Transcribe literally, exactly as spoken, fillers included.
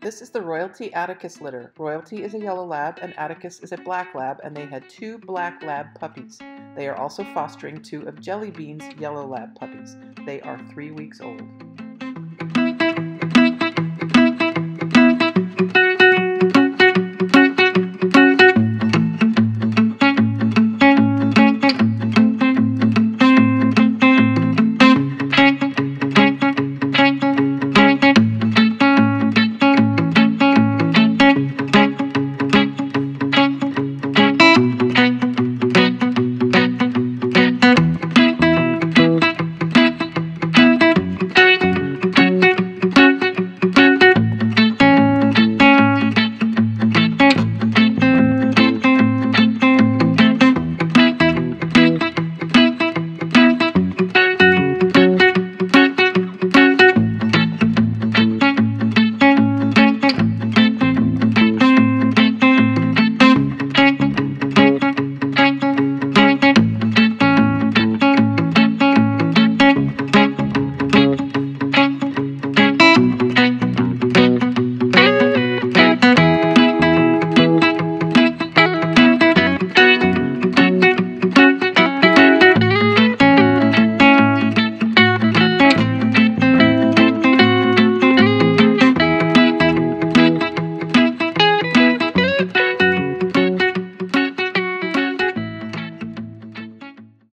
This is the Royalty Atticus litter. Royalty is a yellow lab and Atticus is a black lab, and they had two black lab puppies. They are also fostering two of Jelly Bean's yellow lab puppies. They are three weeks old.